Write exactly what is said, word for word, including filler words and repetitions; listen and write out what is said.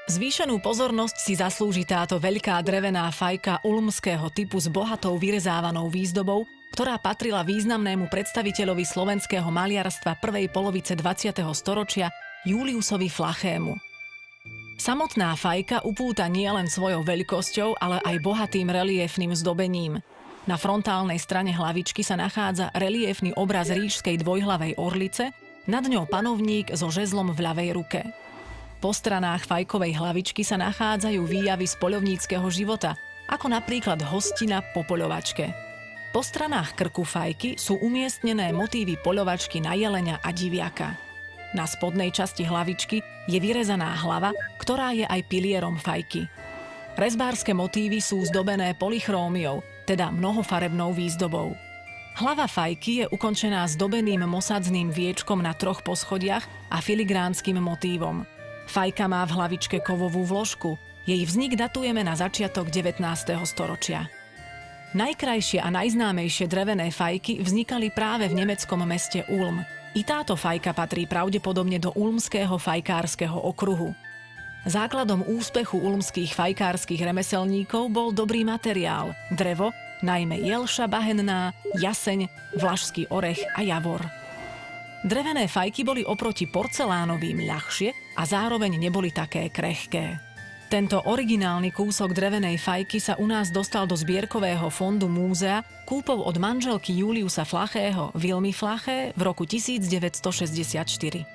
Zvýšenú pozornosť si zaslúži táto veľká drevená fajka ulmského typu s bohatou vyrezávanou výzdobou, ktorá patrila významnému predstaviteľovi slovenského maliarstva prvej polovice dvadsiateho storočia Juliusovi Flachému. Samotná fajka upúta nielen svojou veľkosťou, ale aj bohatým reliéfnym zdobením. Na frontálnej strane hlavičky sa nachádza reliéfny obraz ríšskej dvojhlavej orlice, nad ňou panovník so žezlom v ľavej ruke. Po stranách fajkovej hlavičky sa nachádzajú výjavy z poľovníckeho života, ako napríklad hostina po poľovačke. Po stranách krku fajky sú umiestnené motívy poľovačky na jelenia a diviaka. Na spodnej časti hlavičky je vyrezaná hlava, ktorá je aj pilierom fajky. Rezbárske motívy sú zdobené polychrómiou, teda mnohofarebnou výzdobou. Hlava fajky je ukončená zdobeným mosadzným viečkom na troch poschodiach a filigránskym motívom. Fajka má v hlavičke kovovú vložku. Jej vznik datujeme na začiatok devätnásteho storočia. Najkrajšie a najznámejšie drevené fajky vznikali práve v nemeckom meste Ulm. I táto fajka patrí pravdepodobne do ulmského fajkárskeho okruhu. Základom úspechu ulmských fajkárskych remeselníkov bol dobrý materiál, drevo, najmä jelša bahenná, jaseň, vlašský orech a javor. Drevené fajky boli oproti porcelánovým ľahšie a zároveň neboli také krehké. Tento originálny kúsok drevenej fajky sa u nás dostal do zbierkového fondu múzea kúpou od manželky Juliusa Flachého, Vilmy Flaché, v roku tisícdeväťstošesťdesiatštyri.